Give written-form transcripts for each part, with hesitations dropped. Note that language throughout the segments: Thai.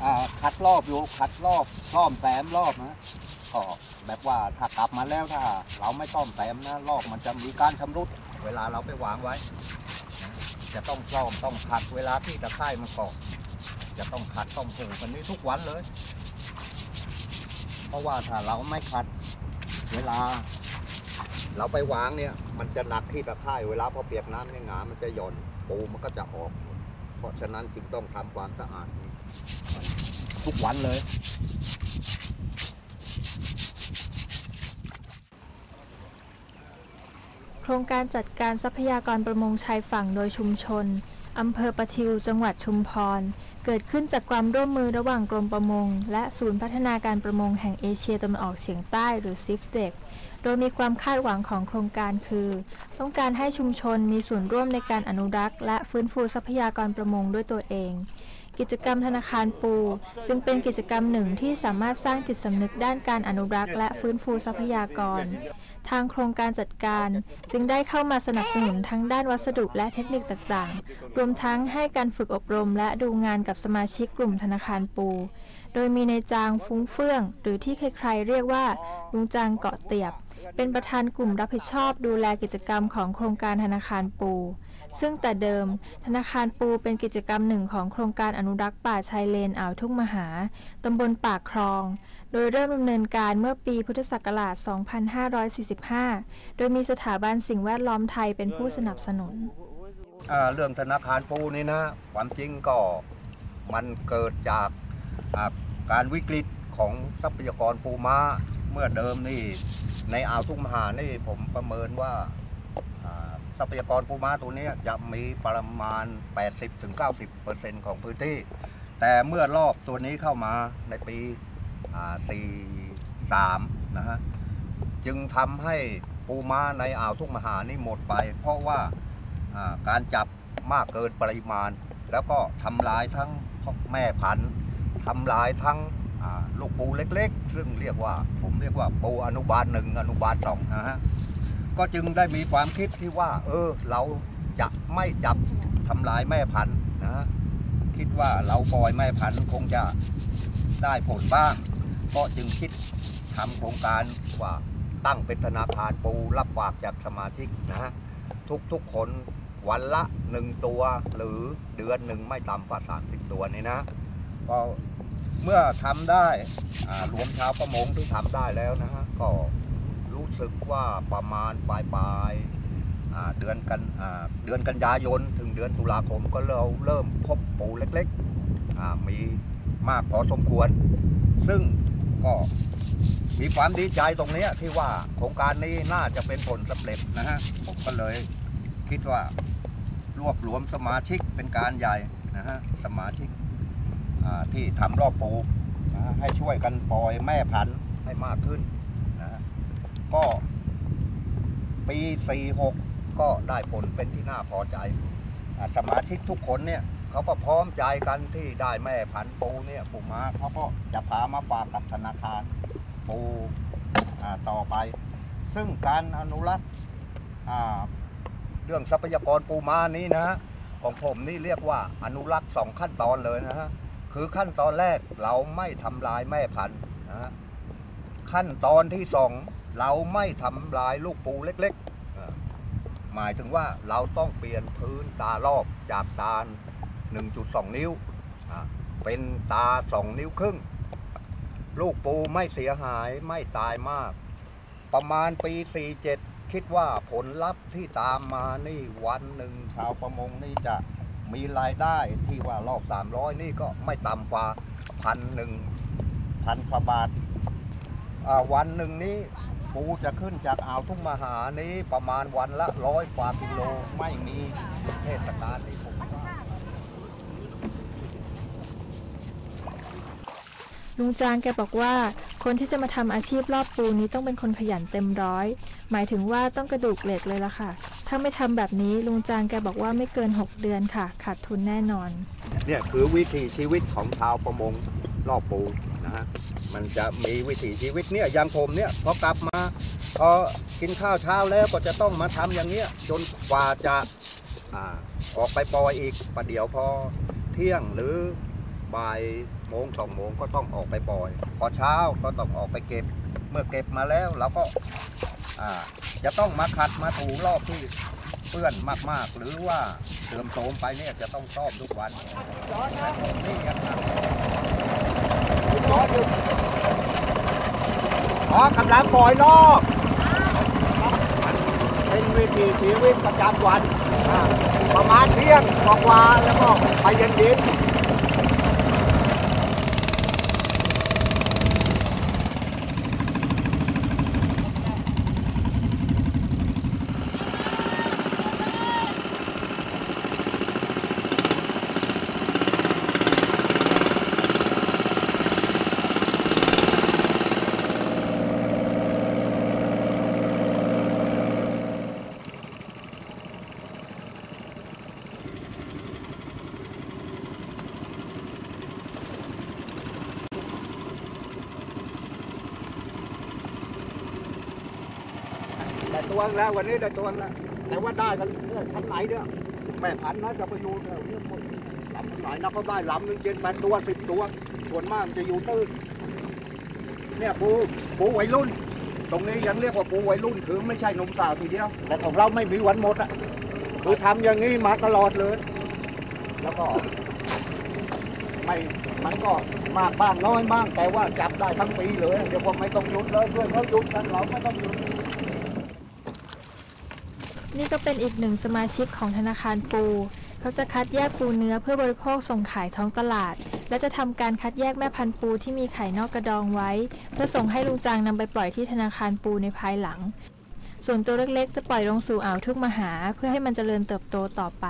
คัดรอบอยู่คัดรอบซ่อมแซมรอบนะก็แบบว่าถ้ากลับมาแล้วถ้าเราไม่ซ่อมแซมนะรอบมันจะมีการชำรุดเวลาเราไปวางไว้นะจะต้องซ่อมต้องขัดเวลาที่ตะไคร่มันเกาะจะต้องขัดต้องผูกกันนี้ทุกวันเลยเพราะว่าถ้าเราไม่ขัดเวลาเราไปวางเนี่ยมันจะหนักที่ตะไคร่เวลาพอเปียกน้ำในหงามันจะหย่อนปูมันก็จะออกเพราะฉะนั้นจึงต้องทำความสะอาดทุกวันเลยโครงการจัดการทรัพยากรประมงชายฝั่งโดยชุมชนอำเภอประทิวจังหวัดชุมพรเกิดขึ้นจากความร่วมมือระหว่างกรมประมงและศูนย์พัฒนาการประมงแห่งเอเชียตะวันออกเฉียงใต้หรือซิฟเด็กโดยมีความคาดหวังของโครงการคือต้องการให้ชุมชนมีส่วนร่วมในการอนุรักษ์และฟื้นฟูทรัพยากรประมงด้วยตัวเองกิจกรรมธนาคารปูจึงเป็นกิจกรรมหนึ่งที่สามารถสร้างจิตสำนึกด้านการอนุรักษ์และฟื้นฟูทรัพยากรทางโครงการจัดการจึงได้เข้ามาสนับสนุนทั้งด้านวัสดุและเทคนิคต่างๆรวมทั้งให้การฝึกอบรมและดูงานกับสมาชิกกลุ่มธนาคารปูโดยมีนายจางฟุ้งเฟื่องหรือที่ใครๆเรียกว่าลุงจางเกาะเตียบเป็นประธานกลุ่มรับผิดชอบดูแลกิจกรรมของโครงการธนาคารปูซึ่งแต่เดิมธนาคารปูเป็นกิจกรรมหนึ่งของโครงการอนุรักษ์ป่าชายเลนอ่าวทุ่งมหาตำบลปากคลองโดยเริ่มดำเนินการเมื่อปีพุทธศักราช 2545 โดยมีสถาบันสิ่งแวดล้อมไทยเป็นผู้สนับสนุนเรื่องธนาคารปูนี่นะความจริงก็มันเกิดจากการวิกฤตของทรัพยากรปูม้าเมื่อเดิมนี่ในอ่าวทุ่งมหานี่ผมประเมินว่าทรัพยากรปูม้าตัวนี้จะมีประมาณ 80-90% ของพื้นที่แต่เมื่อรอบตัวนี้เข้ามาในปี43นะฮะจึงทำให้ปูม้าในอ่าวทุ่งมหานี่หมดไปเพราะว่าการจับมากเกินปริมาณแล้วก็ทำลายทั้งแม่พันธุ์ทำลายทั้งลูกปูเล็กๆซึ่งผมเรียกว่าปูอนุบาล1อนุบาล2นะฮะก็จึงได้มีความคิดที่ว่าเราจะไม่จับทำลายแม่พันธุ์นะคิดว่าเราปล่อยแม่พันธุ์คงจะได้ผลบ้างก็จึงคิดทำโครงการว่าตั้งเป็นธนาคารปูรับฝากจากสมาชิกนะทุกคนวันละ1ตัวหรือเดือนหนึ่งไม่ต่ำกว่า30ตัวนี่นะก็เมื่อทำได้รวมชาวประมงที่ทำได้แล้วนะฮะก็รู้สึกว่าประมาณปลายเดือนกันยายนถึงเดือนตุลาคมก็เราเริ่มพบปูเล็กๆมีมากพอสมควรซึ่งก็มีความดีใจตรงนี้ที่ว่าโครงการนี้น่าจะเป็นผลสำเร็จนะฮะผมก็เลยคิดว่ารวบรวมสมาชิกเป็นการใหญ่นะฮะสมาชิกที่ทำรอบปูให้ช่วยกันปล่อยแม่พันธุ์ให้มากขึ้นนะก็ปี46ก็ได้ผลเป็นที่น่าพอใจสมาชิกทุกคนเนี่ยเขาก็พร้อมใจกันที่ได้แม่พันธุ์ปูเนี่ยปูม้าเขาก็จะพามาฝากกับธนาคารปูต่อไปซึ่งการอนุรักษ์เรื่องทรัพยากรปูม้านี้นะของผมนี่เรียกว่าอนุรักษ์2ขั้นตอนเลยนะฮะคือขั้นตอนแรกเราไม่ทำลายแม่พันธุ์นะขั้นตอนที่2เราไม่ทำลายลูกปูเล็กๆหมายถึงว่าเราต้องเปลี่ยนพื้นตารอบจากตา 1.2 นิ้วเป็นตา2นิ้วครึ่งลูกปูไม่เสียหายไม่ตายมากประมาณปี47คิดว่าผลลัพธ์ที่ตามมานี่วันหนึ่งชาวประมงนี่จะมีรายได้ที่ว่ารอบ300นี่ก็ไม่ต่ำกว่า1,000 กว่าบาทวันหนึ่งนี้ปูจะขึ้นจากอ่าวทุ่งมหานี้ประมาณวันละ100 กว่ากิโลไม่มีเทศกาลนี้ผมว่าลุงจางแกบอกว่าคนที่จะมาทำอาชีพรอบปูนี้ต้องเป็นคนขยันเต็มร้อยหมายถึงว่าต้องกระดูกเหล็กเลยล่ะค่ะถ้าไม่ทำแบบนี้ลุงจางแกบอกว่าไม่เกิน6เดือนค่ะขาดทุนแน่นอนเนี่ยคือวิถีชีวิตของชาวประมงรอบปูนะฮะมันจะมีวิถีชีวิตเนี่ยอย่างผมเนี่ยพอกลับมาพอกินข้าวเช้าแล้วก็จะต้องมาทำอย่างเนี้ยจนกว่าจะออกไปปล่อยอีกประเดี๋ยวพอเที่ยงหรือบ่ายโมง2 โมงก็ต้องออกไปปล่อยพอเช้าก็ต้องออกไปเก็บเมื่อเก็บมาแล้วเราก็จะต้องมาขัดมาถูรอบที่เปื้อนมากๆหรือว่าเสื่อมโทรมไปเนี่ยจะต้องซ่อมทุกวันนี่ครับกำลังปล่อยรอบเป็นวิถีชีวิตประจำวันประมาณเที่ยงกว่าแล้วก็ไปเย็นๆได้ตัวแล้ววันนี้ได้ตัวแล้วแต่ว่าได้กันชั้นไหนเนี่ยแม่พันธุ์นะจะไปอยู่เนี่ยลำไหนนะเขาได้ลำหนึ่ง7-8 ตัว10 ตัวส่วนมากจะอยู่ตื้นเนี่ยปูวัยรุ่นตรงนี้ยังเรียกว่าปูวัยรุ่นคือไม่ใช่หนุ่มสาวทีเดียวแต่ของเราไม่มีวันหมดอ่ะคือทำอย่างนี้มาตลอดเลยแล้วก็ไม่มันก็มากบ้างน้อยบ้างแต่ว่าจับได้ทั้งปีเลยเดี๋ยวผมไม่ต้องหยุดเลยเพื่อนเขาหยุดกันเราไม่ต้องหยุดนี่ก็เป็นอีกหนึ่งสมาชิกของธนาคารปู เขาจะคัดแยกปูเนื้อเพื่อบริโภคส่งขายท้องตลาด และจะทำการคัดแยกแม่พันธุ์ปูที่มีไข่นอกกระดองไว้ เพื่อส่งให้ลุงจางนำไปปล่อยที่ธนาคารปูในภายหลัง ส่วนตัวเล็กๆจะปล่อยลงสู่อ่าวทุ่งมหาเพื่อให้มันเจริญเติบโตต่อไป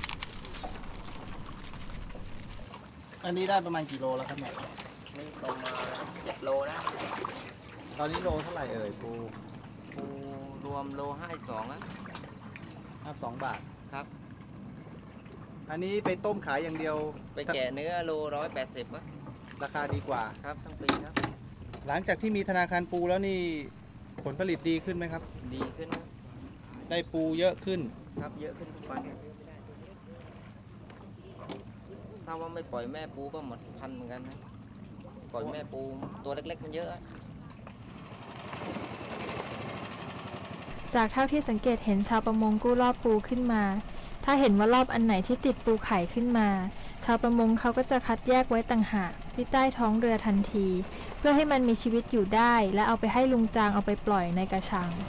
อันนี้ได้ประมาณกี่โลแล้วครับเนี่ยนี่ประมาณ7 โลนะตอนนี้โลเท่าไหร่เอ่ยปูปูรวมโล52แล้ว 2 บาทครับอันนี้ไปต้มขายอย่างเดียวไปแกะเนื้อโล180วะราคาดีกว่าครับทั้งปีครับหลังจากที่มีธนาคารปูแล้วนี่ผลผลิตดีขึ้นไหมครับดีขึ้นนะได้ปูเยอะขึ้นครับเยอะขึ้นทุกวันถ้าว่าไม่ปล่อยแม่ปูก็หมดพันเหมือนกันนะปล่อยแม่ปูตัวเล็กๆมันเยอะจากเท่าที่สังเกตเห็นชาวประมงกู้รอบปูขึ้นมา ถ้าเห็นว่ารอบอันไหนที่ติดปูไข่ขึ้นมา ชาวประมงเขาก็จะคัดแยกไว้ต่างหากที่ใต้ท้องเรือทันที เพื่อให้มันมีชีวิตอยู่ได้และเอาไปให้ลุงจางเอาไปปล่อยในกระชัง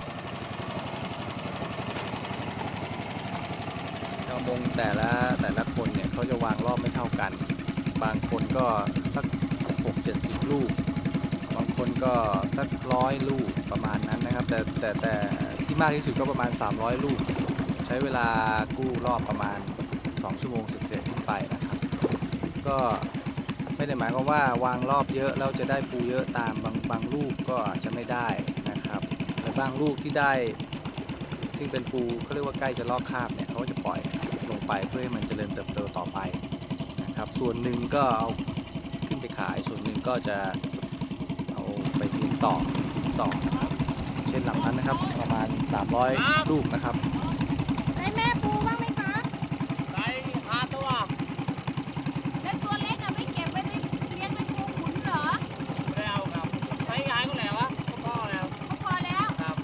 ชาวมงแต่ละคนเนี่ยเขาจะวางรอบไม่เท่ากัน บางคนก็สัก60-70 ลูก บางคนก็สัก100 ลูกประมาณนั้นนะครับ แต่ที่มากที่สุดก็ประมาณ300 ลูก ใช้เวลากู้รอบประมาณ2 ชั่วโมงเศษๆขึ้นไปนะครับก็ไม่ได้หมายความว่าวางรอบเยอะแล้วจะได้ปูเยอะตามบางลูกก็อาจจะไม่ได้นะครับแต่บางลูกที่ได้ซึ่งเป็นปูเขาเรียกว่าใกล้จะลอกคราบเนี่ยเขาจะปล่อยลงไปเพื่อให้มันเจริญเติบโตต่อไปนะครับส่วนหนึ่งก็เอาขึ้นไปขายส่วนหนึ่งก็จะเอาไปเลี้ยงต่อนะครับเช่นลำนั้นนะครับประมาณ300 ลูกนะครับได้แม่ปูบ้างไหมคะได้5 ตัวแล้วตัวเล็กอะไม่เก็บไว้ในเลี้ยงเป็นปูขุนเหรอไม่ได้เอาครับใช้ยายก็แล้ววะก็พอแล้วก็พอแล้วครับ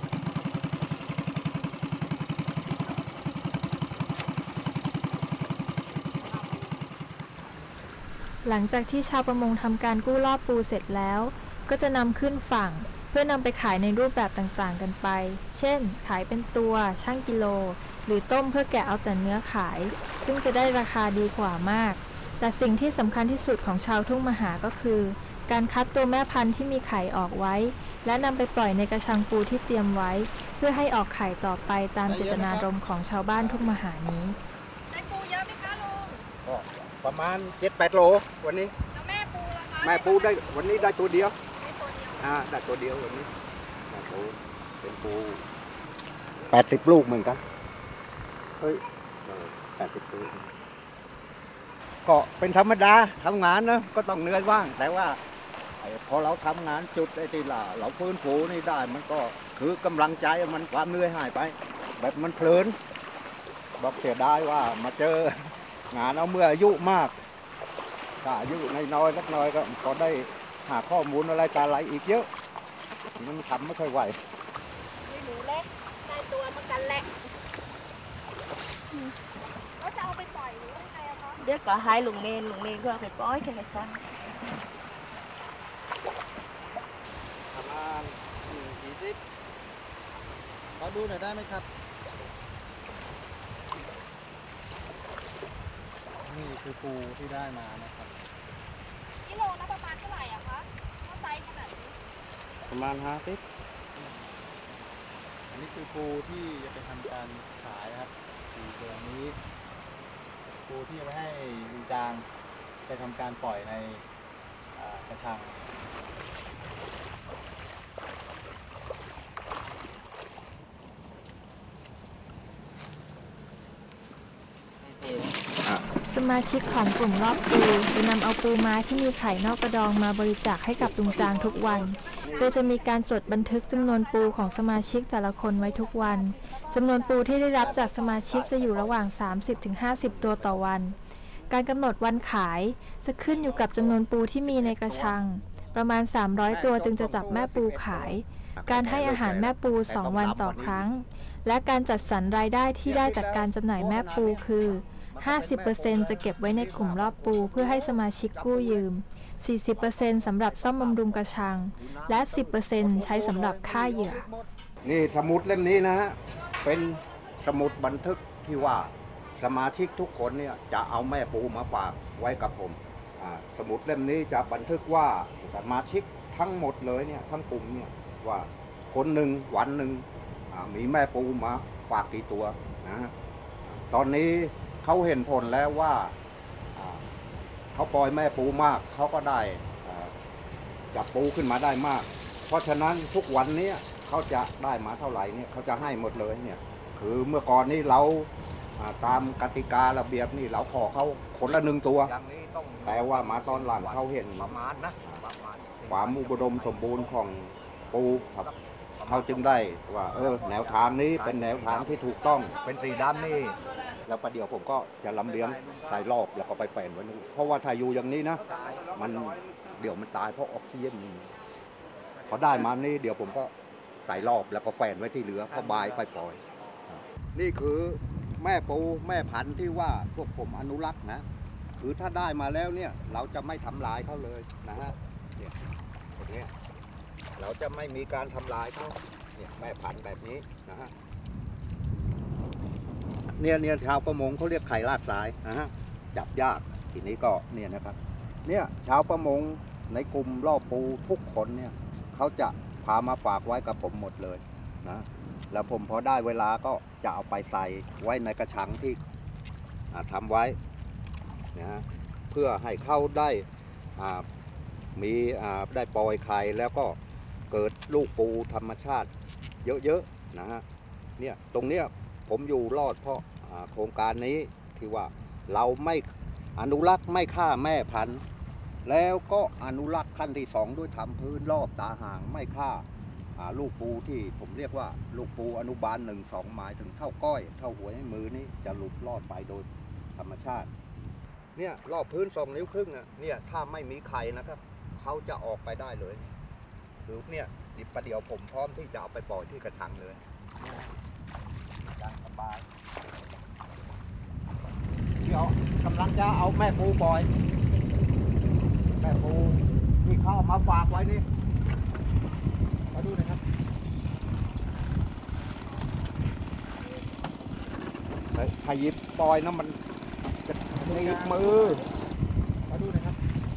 หลังจากที่ชาวประมงทำการกู้รอบปูเสร็จแล้ว ก็จะนำขึ้นฝั่ง เพื่อนำไปขายในรูปแบบต่างๆกันไป เช่น ขายเป็นตัวชั่งกิโล หรือต้มเพื่อแกะเอาแต่เนื้อขาย ซึ่งจะได้ราคาดีกว่ามาก แต่สิ่งที่สำคัญที่สุดของชาวทุ่งมหาก็คือ การคัดตัวแม่พันธุ์ที่มีไข่ออกไว้ และนำไปปล่อยในกระชังปูที่เตรียมไว้ เพื่อให้ออกไข่ต่อไปตามเจตนารมณ์ของชาวบ้านทุ่งมหานี้ได้ปูเยอะไหมคะลุงก็ประมาณ7-8 โลวันนี้แล้วแม่ปูล่ะคะแม่ปูได้วันนี้ได้ตัวเดียวได้ตัวเดียวได้ตัวเดียววันนี้แม่ปูเป็นปู80 ลูกเหมือนกันเฮ้ย80 ลูกก็เป็นธรรมดาทำงานนะก็ต้องเหนื่อยบ้างแต่ว่าพอเราทำงานจุดไอ้ที่เราฟื้นฟูนี่ได้มันก็คือกำลังใจมันความเหนื่อยหายไป แบบมันเพลินบอกเสียดายว่ามาเจองานเอาเมื่ออายุมากถ้าอายุน้อยๆสักน้อยก็ได้หาข้อมูลอะไรตาอะไรอีกเยอะทีนี้มันทำไม่ค่อยไหวมีหนูเล็กได้ตัวเหมือนกันแหละแล้วจะเอาไปปล่อยหรือว่าไงอะคะเดี๋ยวก็ให้ลุงเนนก็เอาไปปล่อยแค่ไหนคะประมาณ40ขอดูหน่อยได้ไหมครับ นี่คือปูที่ได้มานะครับกิโลละประมาณเท่าไหร่อะคะถ้าไซส์ขนาดนี้ประมาณ50อันนี้คือปูที่จะไปทำการขายครับปูตัวนี้ปูที่จะไปให้ลุงจางไปทำการปล่อยในกระชังสมาชิกของกลุ่มรอบปูจะนำเอาปูม้าที่มีไข่นอกกระดองมาบริจาคให้กับลุงจางทุกวัน โดยจะมีการจดบันทึกจำนวนปูของสมาชิกแต่ละคนไว้ทุกวันจำนวนปูที่ได้รับจากสมาชิกจะอยู่ระหว่าง 30-50 ตัวต่อวัน การกำหนดวันขายจะขึ้นอยู่กับจำนวนปูที่มีในกระชัง ประมาณ 300 ตัวจึงจะจับแม่ปูขาย การให้อาหารแม่ปู 2 วันต่อครั้ง และการจัดสรรรายได้ที่ได้จากการจำหน่ายแม่ปูคือ 50% จะเก็บไว้ในกลุ่มรอบปูเพื่อให้สมาชิกกู้ยืม 40% สำหรับซ่อมบำรุงกระชัง และ 10% ใช้สำหรับค่าเหยื่อนี่สมุดเล่มนี้นะฮะเป็นสมุดบันทึกที่ว่าสมาชิกทุกคนเนี่ยจะเอาแม่ปูมาฝากไว้กับผมสมุดเล่มนี้จะบันทึกว่าสมาชิกทั้งหมดเลยเนี่ยทั้งกลุ่มเนี่ยว่าคนหนึ่งวันหนึ่งมีแม่ปูมาฝากกี่ตัวนะฮะตอนนี้เขาเห็นผลแล้วว่าเขาปล่อยแม่ปูมากเขาก็ได้จับปูขึ้นมาได้มาก เพราะฉะนั้นทุกวันนี้เขาจะได้มาเท่าไหร่เนี่ยเขาจะให้หมดเลยเนี่ยคือเมื่อก่อนนี้เราตามกติการะเบียบนี่เราขอเขาคนละ1 ตัวแต่ว่ามาตอนหลังเขาเห็นประมาณนะความอุดมสมบูรณ์ของปูครับเขาจึงได้ว่าแนวทางนี้เป็นแนวทางที่ถูกต้องเป็นสีดำนี่แล้วประเดี๋ยวผมก็จะลำเลี้ยงใส่รอบแล้วก็ไปแฝนไว้นู่นเพราะว่าถ้าอยู่อย่างนี้นะมันเดี๋ยวมันตายเพราะออกซิเจนพอได้มานี่เดี๋ยวผมก็ใส่รอบแล้วก็แฝนไว้ที่เหลือพอบายไปปล่อยนี่คือแม่ปูแม่พันธุ์ที่ว่าพวกผมอนุรักษ์นะคือถ้าได้มาแล้วเนี่ยเราจะไม่ทำลายเขาเลยนะฮะเนี่ยอย่างเงี้ยเราจะไม่มีการทำลายเขาเนี่ยแม่พันธุ์แบบนี้นะฮะเนี่ยชาวประมงเขาเรียกไข่ลาดทรายนะฮะจับยากทีนี้ก็เนี่ยนะครับเนี่ยชาวประมงในกลุ่มรอบปูทุกคนเนี่ยเขาจะพามาฝากไว้กับผมหมดเลยนะแล้วผมพอได้เวลาก็จะเอาไปใส่ไว้ในกระชังที่ทำไว้นะฮะเพื่อให้เขาได้มีได้ปล่อยไข่แล้วก็เกิดลูกปูธรรมชาติเยอะๆนะฮะเนี่ยตรงเนี้ยผมอยู่รอดเพราะโครงการนี้ที่ว่าเราไม่อนุรักษ์ไม่ฆ่าแม่พันธุ์แล้วก็อนุรักษ์ขั้นที่2ด้วยทำพื้นรอบตาห่างไม่ฆ่าลูกปูที่ผมเรียกว่าลูกปูอนุบาล1-2หมายถึงเท่าก้อยเท่าหัวให้มือนี้จะหลุดรอดไปโดยธรรมชาติเนี่ยรอบพื้น2 นิ้วครึ่งเนี่ยถ้าไม่มีไข่นะครับเขาจะออกไปได้เลยหรือเนี่ยดิบประเดี๋ยวผมพร้อมที่จะเอาไปปล่อยที่กระชังเลยการสบายเดี๋ยวกำลังจะเอาแม่ปูปล่อยแม่ปูที่เขาเอามาฝากไว้นี่มาดูนะครับใครหยิบปล่อยนะมันจะหนีบมือมาดูนะครับ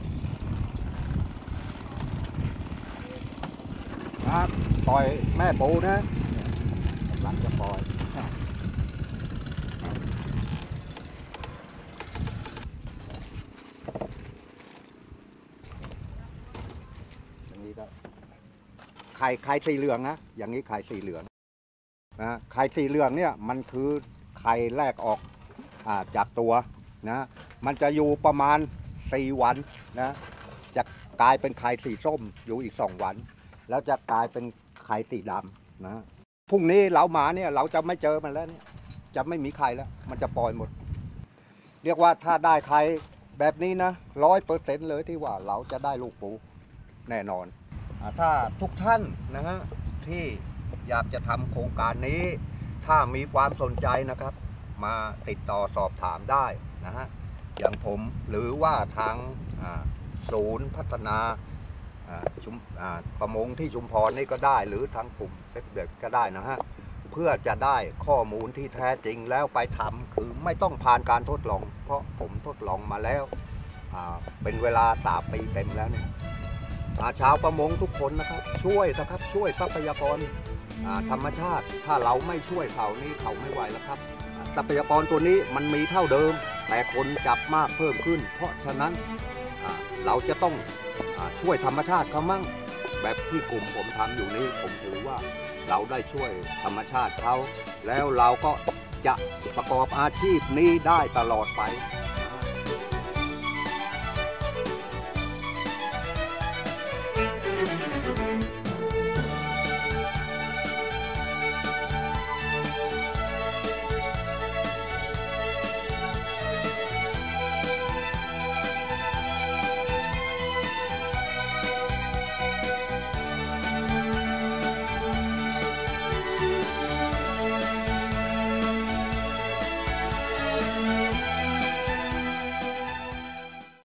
ปล่อยแม่ปูนะกำลังจะปล่อยอย่างนี้ก็ไข่สีเหลืองนะอย่างนี้ไข่สีเหลืองนะไข่สีเหลืองเนี่ยมันคือไข่แรกออกจากตัวนะมันจะอยู่ประมาณ4 วันนะจะกลายเป็นไข่สีส้มอยู่อีก2 วันแล้วจะกลายเป็นไข่สีดำนะพรุ่งนี้เรามาเนี่ยเราจะไม่เจอมันแล้วเนี่ยจะไม่มีไข่แล้วมันจะปล่อยหมดเรียกว่าถ้าได้ไข่แบบนี้นะ100%เลยที่ว่าเราจะได้ลูกปูแน่นอนถ้าทุกท่านนะฮะที่อยากจะทำโครงการนี้ถ้ามีความสนใจนะครับมาติดต่อสอบถามได้นะฮะอย่างผมหรือว่าทางศูนย์พัฒนาประมงที่ชุมพรนี่ก็ได้หรือทางกลุ่มเซ็กเด็กก็ได้นะฮะเพื่อจะได้ข้อมูลที่แท้จริงแล้วไปทำคือไม่ต้องผ่านการทดลองเพราะผมทดลองมาแล้วเป็นเวลา3 ปีเต็มแล้วเนี่ยชาวประมงทุกคนนะครับช่วยนะครับช่วยทรัพยากรธรรมชาติถ้าเราไม่ช่วยเขานี่เขาไม่ไหวแล้วครับทรัพยากรตัวนี้มันมีเท่าเดิมแต่คนจับมากเพิ่มขึ้นเพราะฉะนั้นเราจะต้องช่วยธรรมชาติเขามั่งแบบที่กลุ่มผมทำอยู่นี้ผมถือว่าเราได้ช่วยธรรมชาติเขาแล้วเราก็จะประกอบอาชีพนี้ได้ตลอดไป